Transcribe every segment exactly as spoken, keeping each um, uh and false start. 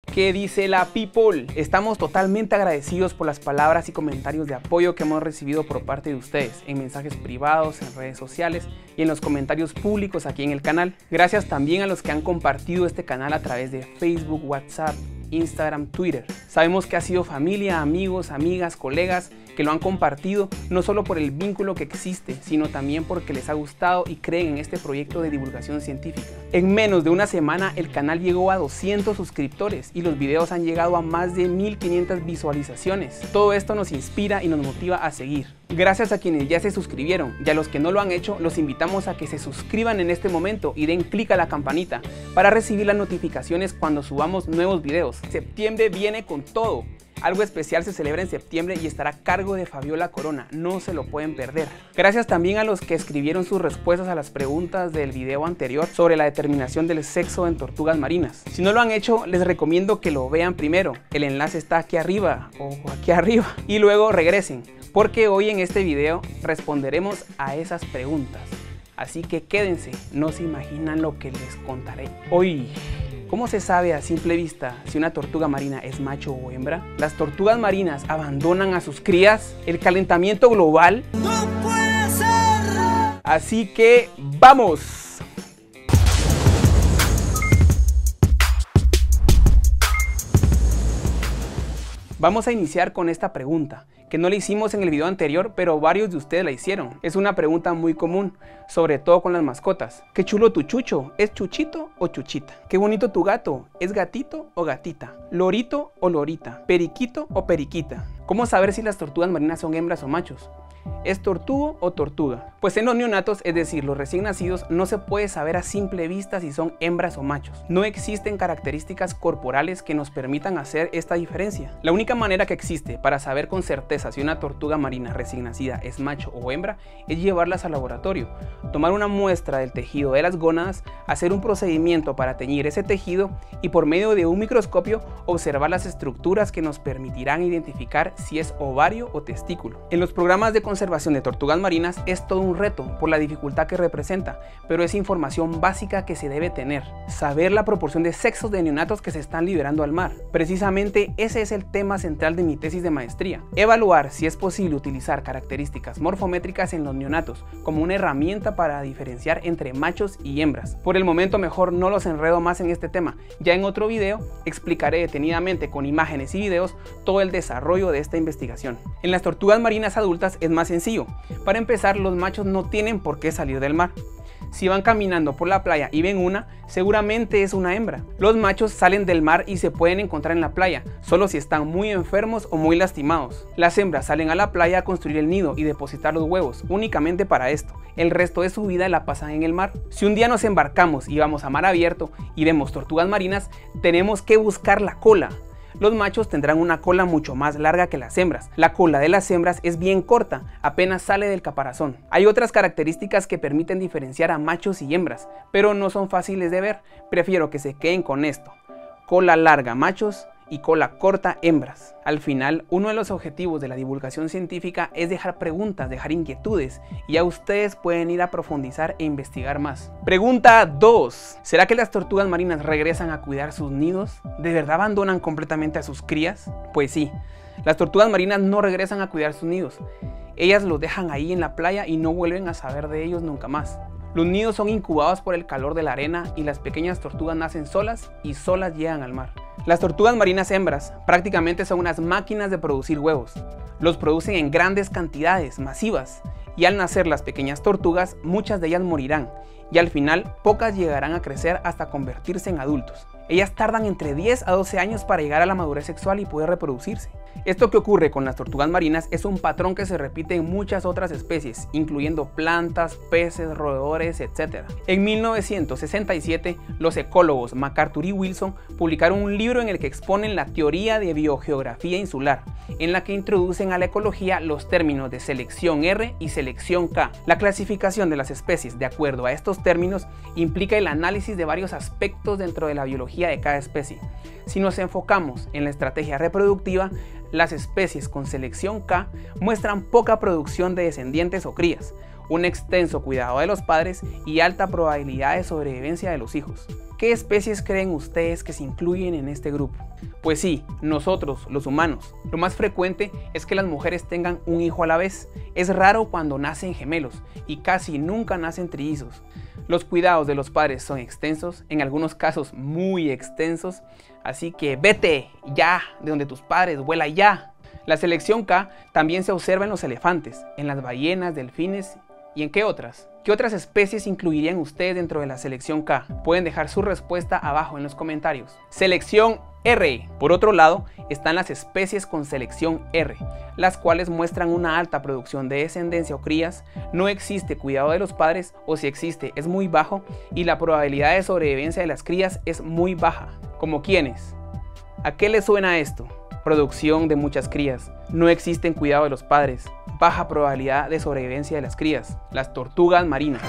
¿Qué dice la people? Estamos totalmente agradecidos por las palabras y comentarios de apoyo que hemos recibido por parte de ustedes en mensajes privados, en redes sociales y en los comentarios públicos aquí en el canal. Gracias también a los que han compartido este canal a través de Facebook, WhatsApp, Instagram, Twitter. Sabemos que ha sido familia, amigos, amigas, colegas que lo han compartido no solo por el vínculo que existe, sino también porque les ha gustado y creen en este proyecto de divulgación científica. En menos de una semana el canal llegó a doscientos suscriptores y los videos han llegado a más de mil quinientas visualizaciones. Todo esto nos inspira y nos motiva a seguir. Gracias a quienes ya se suscribieron y a los que no lo han hecho, los invitamos a que se suscriban en este momento y den clic a la campanita para recibir las notificaciones cuando subamos nuevos videos. Septiembre viene con todo. Algo especial se celebra en septiembre y estará a cargo de Fabiola Corona, no se lo pueden perder. Gracias también a los que escribieron sus respuestas a las preguntas del video anterior sobre la determinación del sexo en tortugas marinas. Si no lo han hecho, les recomiendo que lo vean primero, el enlace está aquí arriba o aquí arriba, y luego regresen, porque hoy en este video responderemos a esas preguntas. Así que quédense, no se imaginan lo que les contaré hoy. ¿Cómo se sabe a simple vista si una tortuga marina es macho o hembra? ¿Las tortugas marinas abandonan a sus crías? ¿El calentamiento global? ¡No puede ser! Así que ¡vamos! Vamos a iniciar con esta pregunta, que no la hicimos en el video anterior, pero varios de ustedes la hicieron. Es una pregunta muy común, sobre todo con las mascotas. ¿Qué chulo tu chucho? ¿Es chuchito o chuchita? ¿Qué bonito tu gato? ¿Es gatito o gatita? ¿Lorito o lorita? ¿Periquito o periquita? ¿Cómo saber si las tortugas marinas son hembras o machos? ¿Es tortugo o tortuga? Pues en los neonatos, es decir, los recién nacidos, no se puede saber a simple vista si son hembras o machos. No existen características corporales que nos permitan hacer esta diferencia. La única manera que existe para saber con certeza si una tortuga marina recién nacida es macho o hembra es llevarlas al laboratorio, tomar una muestra del tejido de las gónadas, hacer un procedimiento para teñir ese tejido y por medio de un microscopio observar las estructuras que nos permitirán identificar si es ovario o testículo. En los programas de conservación de tortugas marinas es todo un reto por la dificultad que representa, pero es información básica que se debe tener. Saber la proporción de sexos de neonatos que se están liberando al mar. Precisamente ese es el tema central de mi tesis de maestría. Evaluar si es posible utilizar características morfométricas en los neonatos como una herramienta para diferenciar entre machos y hembras. Por el momento mejor no los enredo más en este tema. Ya en otro video explicaré detenidamente con imágenes y videos todo el desarrollo de esta investigación. En las tortugas marinas adultas es más sencillo. Para empezar, los machos no tienen por qué salir del mar. Si van caminando por la playa y ven una, seguramente es una hembra. Los machos salen del mar y se pueden encontrar en la playa, solo si están muy enfermos o muy lastimados. Las hembras salen a la playa a construir el nido y depositar los huevos, únicamente para esto. El resto de su vida la pasan en el mar. Si un día nos embarcamos y vamos a mar abierto y vemos tortugas marinas, tenemos que buscar la cola. Los machos tendrán una cola mucho más larga que las hembras. La cola de las hembras es bien corta, apenas sale del caparazón. Hay otras características que permiten diferenciar a machos y hembras, pero no son fáciles de ver. Prefiero que se queden con esto: cola larga machos y cola corta hembras. Al final, uno de los objetivos de la divulgación científica es dejar preguntas, dejar inquietudes, y ya ustedes pueden ir a profundizar e investigar más. Pregunta dos. ¿Será que las tortugas marinas regresan a cuidar sus nidos? ¿De verdad abandonan completamente a sus crías? Pues sí, las tortugas marinas no regresan a cuidar sus nidos. Ellas los dejan ahí en la playa y no vuelven a saber de ellos nunca más. Los nidos son incubados por el calor de la arena y las pequeñas tortugas nacen solas y solas llegan al mar. Las tortugas marinas hembras prácticamente son unas máquinas de producir huevos. Los producen en grandes cantidades, masivas, y al nacer las pequeñas tortugas, muchas de ellas morirán, y al final pocas llegarán a crecer hasta convertirse en adultos. Ellas tardan entre diez a doce años para llegar a la madurez sexual y poder reproducirse. Esto que ocurre con las tortugas marinas es un patrón que se repite en muchas otras especies, incluyendo plantas, peces, roedores, etcétera. En mil novecientos sesenta y siete, los ecólogos MacArthur y Wilson publicaron un libro en el que exponen la teoría de biogeografía insular, en la que introducen a la ecología los términos de selección R y selección K. La clasificación de las especies de acuerdo a estos términos implica el análisis de varios aspectos dentro de la biología de cada especie. Si nos enfocamos en la estrategia reproductiva, las especies con selección K muestran poca producción de descendientes o crías, un extenso cuidado de los padres y alta probabilidad de sobrevivencia de los hijos. ¿Qué especies creen ustedes que se incluyen en este grupo? Pues sí, nosotros, los humanos. Lo más frecuente es que las mujeres tengan un hijo a la vez. Es raro cuando nacen gemelos y casi nunca nacen trillizos. Los cuidados de los padres son extensos, en algunos casos muy extensos, así que vete ya de donde tus padres, vuela ya. La selección K también se observa en los elefantes, en las ballenas, delfines y en qué otras. ¿Qué otras especies incluirían ustedes dentro de la selección K? Pueden dejar su respuesta abajo en los comentarios. Selección R. Por otro lado, están las especies con selección R, las cuales muestran una alta producción de descendencia o crías, no existe cuidado de los padres o si existe es muy bajo y la probabilidad de sobrevivencia de las crías es muy baja. ¿Como quiénes? ¿A qué le suena esto? Producción de muchas crías, no existen cuidado de los padres, baja probabilidad de sobrevivencia de las crías, las tortugas marinas.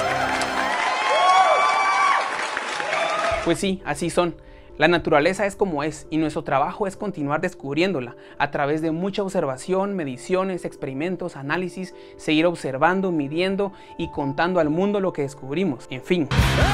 Pues sí, así son. La naturaleza es como es y nuestro trabajo es continuar descubriéndola a través de mucha observación, mediciones, experimentos, análisis, seguir observando, midiendo y contando al mundo lo que descubrimos, en fin.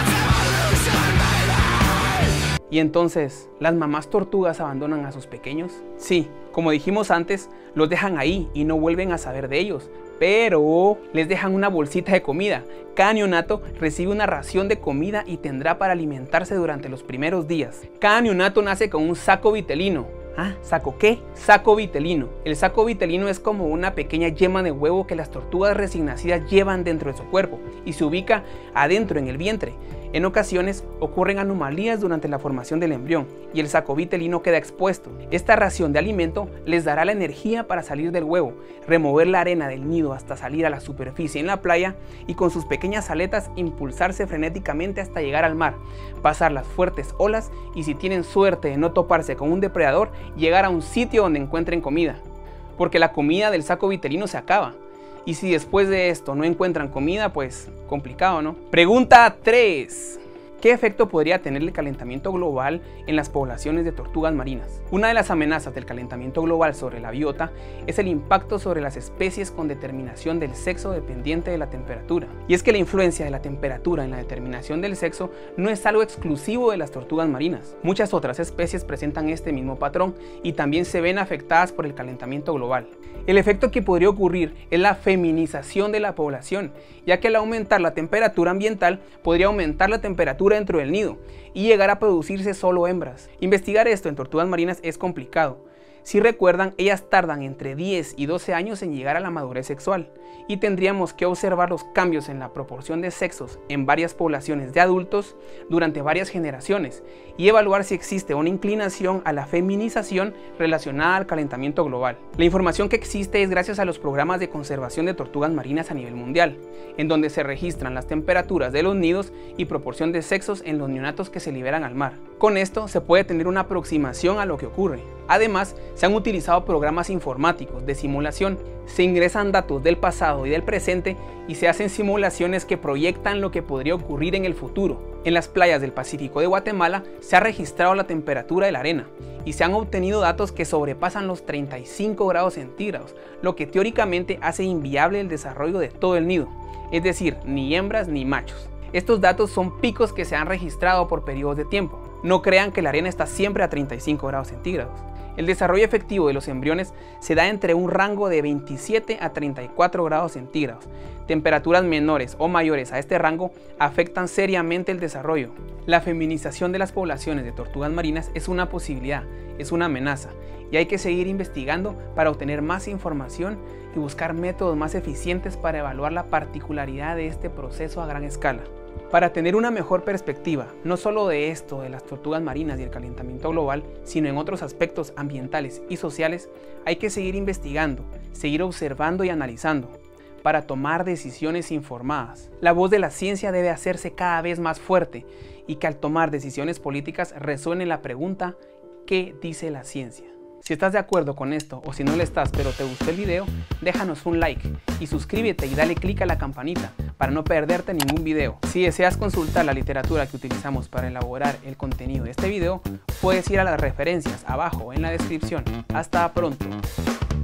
¿Y entonces, las mamás tortugas abandonan a sus pequeños? Sí, como dijimos antes, los dejan ahí y no vuelven a saber de ellos, pero les dejan una bolsita de comida. Cada neonato recibe una ración de comida y tendrá para alimentarse durante los primeros días. Cada neonato nace con un saco vitelino. ¿Ah? ¿Saco qué? Saco vitelino. El saco vitelino es como una pequeña yema de huevo que las tortugas recién nacidas llevan dentro de su cuerpo y se ubica adentro en el vientre. En ocasiones ocurren anomalías durante la formación del embrión y el saco vitelino queda expuesto. Esta ración de alimento les dará la energía para salir del huevo, remover la arena del nido hasta salir a la superficie en la playa y con sus pequeñas aletas impulsarse frenéticamente hasta llegar al mar, pasar las fuertes olas y si tienen suerte de no toparse con un depredador, llegar a un sitio donde encuentren comida. Porque la comida del saco vitelino se acaba. Y si después de esto no encuentran comida, pues complicado, ¿no? Pregunta tres. ¿Qué efecto podría tener el calentamiento global en las poblaciones de tortugas marinas? Una de las amenazas del calentamiento global sobre la biota es el impacto sobre las especies con determinación del sexo dependiente de la temperatura. Y es que la influencia de la temperatura en la determinación del sexo no es algo exclusivo de las tortugas marinas. Muchas otras especies presentan este mismo patrón y también se ven afectadas por el calentamiento global. El efecto que podría ocurrir es la feminización de la población, ya que al aumentar la temperatura ambiental podría aumentar la temperatura dentro del nido y llegar a producirse solo hembras. Investigar esto en tortugas marinas es complicado. Si recuerdan, ellas tardan entre diez y doce años en llegar a la madurez sexual y tendríamos que observar los cambios en la proporción de sexos en varias poblaciones de adultos durante varias generaciones y evaluar si existe una inclinación a la feminización relacionada al calentamiento global. La información que existe es gracias a los programas de conservación de tortugas marinas a nivel mundial, en donde se registran las temperaturas de los nidos y proporción de sexos en los neonatos que se liberan al mar. Con esto se puede tener una aproximación a lo que ocurre. Además, se han utilizado programas informáticos de simulación, se ingresan datos del pasado y del presente y se hacen simulaciones que proyectan lo que podría ocurrir en el futuro. En las playas del Pacífico de Guatemala se ha registrado la temperatura de la arena y se han obtenido datos que sobrepasan los treinta y cinco grados centígrados, lo que teóricamente hace inviable el desarrollo de todo el nido, es decir, ni hembras ni machos. Estos datos son picos que se han registrado por periodos de tiempo. No crean que la arena está siempre a treinta y cinco grados centígrados. El desarrollo efectivo de los embriones se da entre un rango de veintisiete a treinta y cuatro grados centígrados. Temperaturas menores o mayores a este rango afectan seriamente el desarrollo. La feminización de las poblaciones de tortugas marinas es una posibilidad, es una amenaza, y hay que seguir investigando para obtener más información y buscar métodos más eficientes para evaluar la particularidad de este proceso a gran escala. Para tener una mejor perspectiva, no solo de esto de las tortugas marinas y el calentamiento global, sino en otros aspectos ambientales y sociales, hay que seguir investigando, seguir observando y analizando, para tomar decisiones informadas. La voz de la ciencia debe hacerse cada vez más fuerte y que al tomar decisiones políticas resuene la pregunta ¿qué dice la ciencia? Si estás de acuerdo con esto o si no lo estás pero te gustó el video, déjanos un like y suscríbete y dale click a la campanita para no perderte ningún video. Si deseas consultar la literatura que utilizamos para elaborar el contenido de este video, puedes ir a las referencias abajo en la descripción. Hasta pronto.